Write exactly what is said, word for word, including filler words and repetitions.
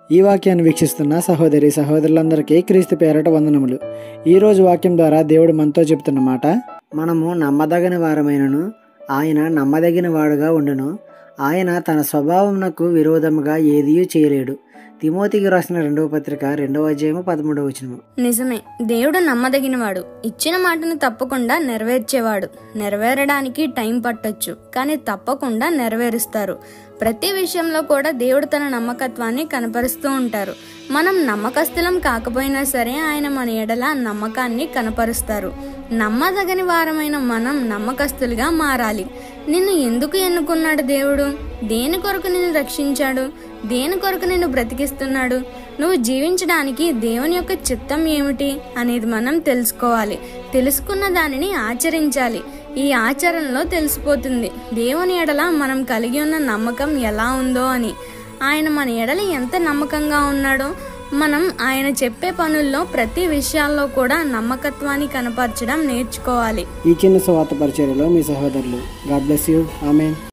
ఈ వాక్యాన్ని వీక్షిస్తున్న సహోదరి సహోదరులందరికీ క్రీస్తు పేరట వందనములు. ఈరోజు వాక్యం ద్వారా దేవుడు మనతో చెప్తున్న మాట, మనము నమ్మదగిన వారమైనను ఆయన నమ్మదగిన వాడుగా ఉండును. ఆయన తన స్వభావమునకు విరోధముగా ఏదియూ చేయలేడు. తిమోతికి రాసిన రెండవ పత్రిక రెండవ అధ్యాయము పదమూడవ వచనము. నిజమే, దేవుడు నమ్మదగినవాడు. ఇచ్చిన మాటను తప్పకుండా నెరవేర్చేవాడు. నెరవేరడానికి టైం పట్టొచ్చు, కానీ తప్పకుండా నెరవేరుస్తారు. ప్రతి విషయంలో కూడా దేవుడు తన నమ్మకత్వాన్ని కనపరుస్తూ ఉంటారు. మనం నమ్మకస్తులం కాకపోయినా సరే ఆయన మన ఎడల నమ్మకాన్ని కనపరుస్తారు. నమ్మదగని వారమైన మనం నమ్మకస్తులుగా మారాలి. నిన్ను ఎందుకు ఎన్నుకున్నాడు దేవుడు? దేని కొరకు నిన్ను రక్షించాడు? దేని కొరకు నిన్ను బ్రతికిస్తున్నాడు? నువ్వు జీవించడానికి దేవుని యొక్క చిత్తం ఏమిటి అనేది మనం తెలుసుకోవాలి. తెలుసుకున్న దానిని ఆచరించాలి. ఈ ఆచరణలో తెలిసిపోతుంది దేవుని ఎడల మనం కలిగి ఉన్న నమ్మకం ఎలా ఉందో అని. ఆయన మన ఎడల ఎంత నమ్మకంగా ఉన్నాడో మనం ఆయన చెప్పే పనుల్లో ప్రతి విషయాల్లో కూడా నమ్మకత్వాన్ని కనపరచడం నేర్చుకోవాలి. ఈ చిన్న సువార్త పరిచర్యలో మీ సహోదరులు. God bless you. ఆమేన్.